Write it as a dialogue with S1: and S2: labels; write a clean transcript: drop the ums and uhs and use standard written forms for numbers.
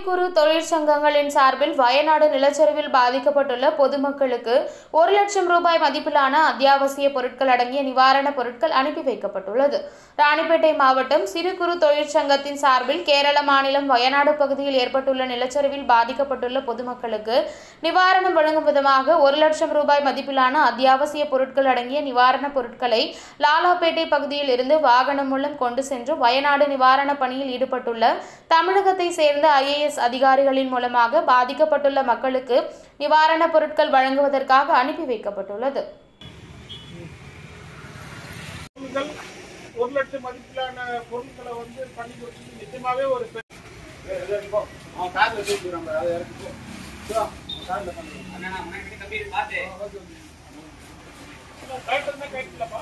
S1: குறு தொழிற்சங்கங்களின் சார்பில் வயநாடு நிலச்சரிவில் பாதிக்கப்பட்டுள்ள பொதுமக்களுக்கு 1 லட்சம் ரூபாய் மதிப்பிலான அத்தியாவசிய பொருட்கள் அடங்கிய நிவாரணப் பொருட்கள் அனுப்பி வைக்கப்பட்டுள்ளது. ராணிப்பேட்டை மாவட்டம் சிறு குறு தொழிற்சங்கத்தின் சார்பில் கேரள மாநிலம் வயநாடு பகுதியில் ஏற்பட்டுள்ள நிலச்சரிவில் பாதிக்கப்பட்டுள்ள பொதுமக்களுக்கு நிவாரணம் வழங்கும் விதமாக 1 லட்சம் ரூபாய் மதிப்பிலான அத்தியாவசிய பொருட்கள் அடங்கிய நிவாரணப் பொருட்களை லாலாப்பேட்டை பகுதியில் இருந்து வாகனம் மூலம் கொண்டு சென்று வயநாடு நிவாரண பணியில் ஈடுபட்டுள்ள தமிழகத்தை சேர்ந்த IAS அதிகாரிகளின் மூலமாக பாதிக்கப்பட்டுள்ள மக்களுக்கு நிவாரணப் பொருட்கள் வழங்குவதற்காக அனுப்பி வைக்கப்பட்டுள்ளது.
S2: 1 லட்சம் மதிப்பிலான பொருட்களை வந்து பண்ணி கொடுத்து நிச்சயமாவே ஒரு அவன் கார்ல தூக்கிடுறாங்க. அதை இறக்கி கார்ல கைட்டுலப்பா